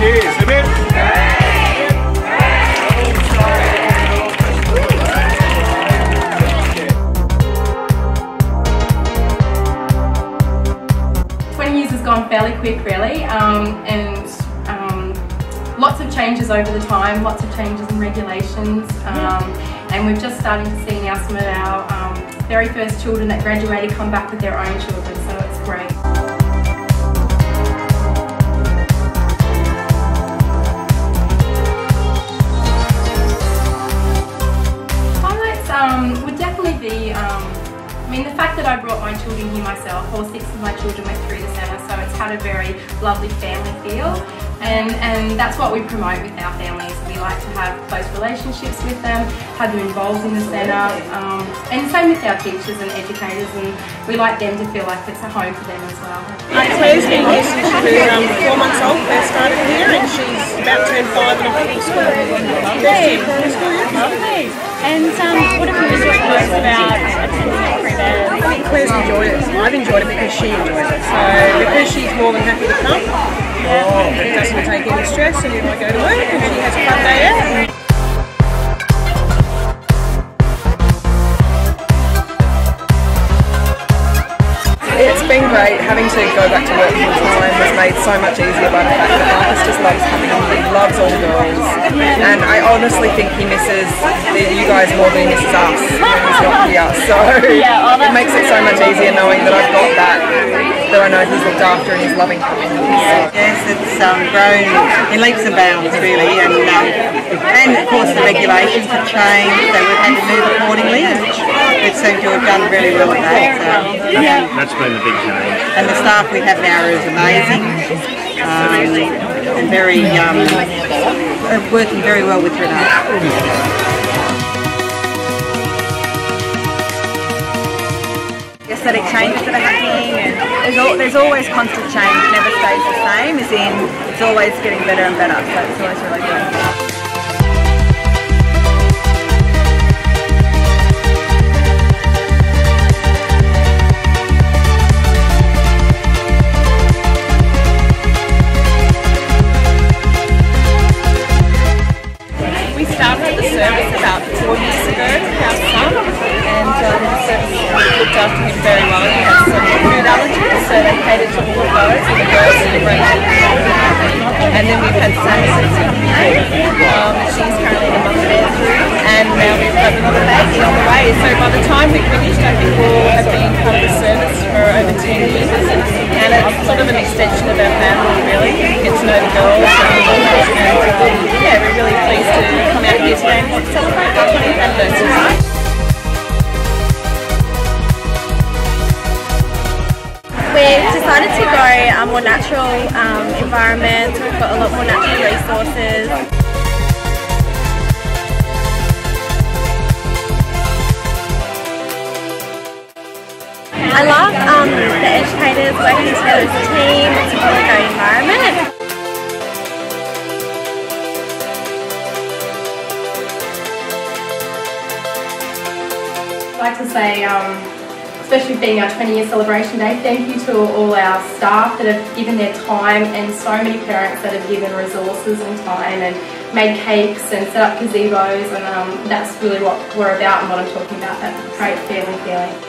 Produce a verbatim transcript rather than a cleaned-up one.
Cheers. Amen. twenty years has gone fairly quick, really, um, and um, lots of changes over the time, lots of changes in regulations, um, and we're just starting to see now some of our um, very first children that graduated come back with their own children, so it's great. Highlights um, would definitely be um, I mean, the fact that I brought my children here myself, all six of my children went through the centre, so it's had a very lovely family feel, and, and that's what we promote with our families. We like to have close relationships with them, have them involved in the centre, um, and same with our teachers and educators, and we like them to feel like it's a home for them as well. Uh, Claire's been here since she was um, four months old, first started here, and she's about to turn five in a public school. Lovely. Primary school, yeah. Lovely. And um, what have you enjoyed most about attending at Pre-Med? I think Claire's enjoyed it. I've enjoyed it because she enjoys it. So because she's more than happy to come, yeah. It doesn't take any stress, and I go to work and she has a fun day out. It's been great. Having to go back to work full time has made so much easier by the fact that Marcus just loves coming in. He loves all the girls, and I honestly think he misses the, you guys more than he misses us when he's not here. So it makes it so much easier knowing that I've got that, that I know he's looked after and he's loving coming. Yeah. Yes, it's um, grown in leaps and bounds really, and um, and of course the regulations have changed, so we've had to move accordingly, which we seem to have done really well at that. So, yeah. That's been the big change. And the staff we have now is amazing, um, and very um, working very well with Renee. Aesthetic changes that are happening, and there's, al there's always constant change, it never stays the same, as in it's always getting better and better, so it's always really good. We started the service about four years ago with our son, and um, the service looked after him very well. He has some food allergies, so they catered to all of those, and the girls celebrated. And then we've had Samson here. Um, she's currently in a mother bear too, and now we've got another baby on the way. So by the time we finished, I think we'll have been part of the service for over ten years, and it's sort of an extension of our family, really. Get to know the girls, and, and yeah, we're really pleased to come out here today and celebrate our twentieth anniversary. We've decided to go a more natural um, environment. We've got a lot more natural resources. I love um, the educators working together as a team. It's a really great environment. I'd like to say, um, especially being our twenty year celebration day, thank you to all our staff that have given their time, and so many parents that have given resources and time and made cakes and set up gazebos, and um, that's really what we're about and what I'm talking about, that great family feeling.